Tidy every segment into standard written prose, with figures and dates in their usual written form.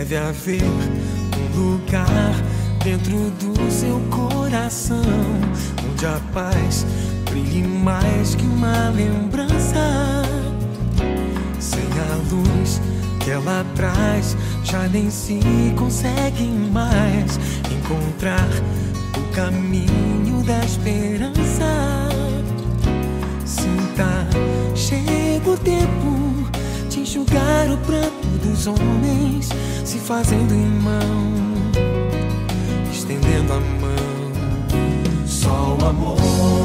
Deve haver um lugar dentro do seu coração onde a paz brilhe mais que uma lembrança. Sem a luz que ela traz, já nem se consegue mais encontrar o caminho da esperança. Sinta, chega o tempo de enxugar o pranto dos homens, se fazendo irmão, estendendo a mão. Só o amor,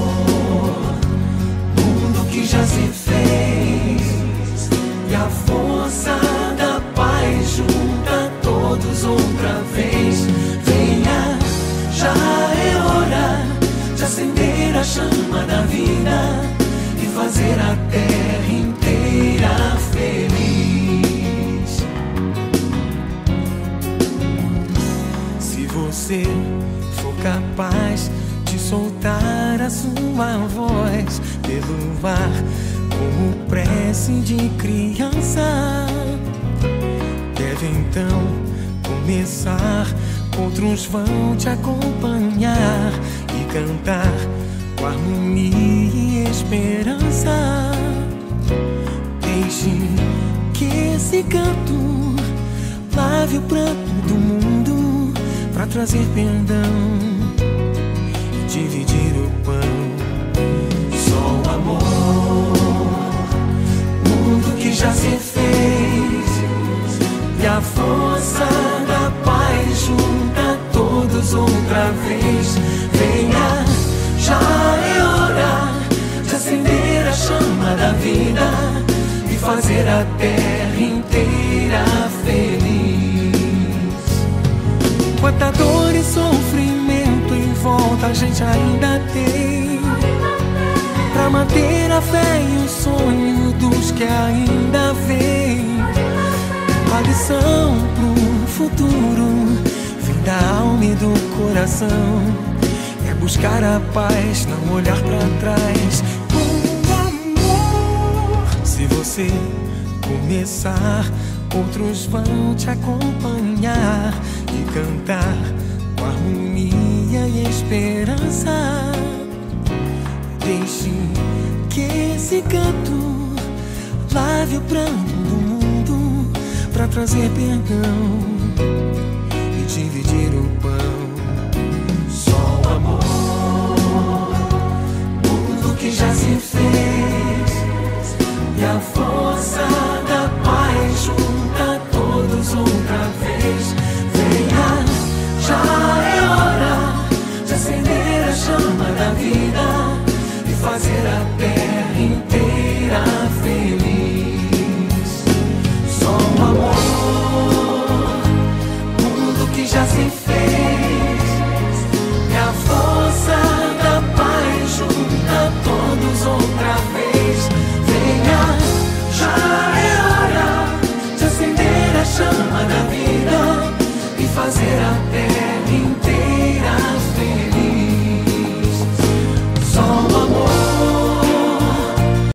mundo que já se fez, e a força da paz junta todos outra vez. Venha, já é hora de acender a chama da vida e fazer a terra inteira feliz. Se você for capaz de soltar a sua voz pelo ar como prece de criança, deve então começar. Outros vão te acompanhar e cantar com harmonia e esperança. Deixe que esse canto lave o pranto do mundo pra trazer perdão e dividir o pão. Só o amor, mundo que já se fez, e a força da paz junta todos outra vez. Venha, já é hora de acender a chama da vida e fazer a terra inteira feliz. Quanta dor e sofrimento em volta a gente ainda tem, pra manter a fé e o sonho dos que ainda vêm. A lição pro futuro vem da alma e do coração, é buscar a paz, não olhar pra trás. Com amor, se você começar, outros vão te acompanhar e cantar com harmonia e esperança. Deixe que esse canto lave o pranto do mundo pra trazer perdão e dividir o pão. Só o amor, mundo que já se fez, e a força da paz junta todos outra vez. Venha, já é hora de acender a chama da vida e fazer a terra inteira feliz. Só o amor, mundo que já se fez,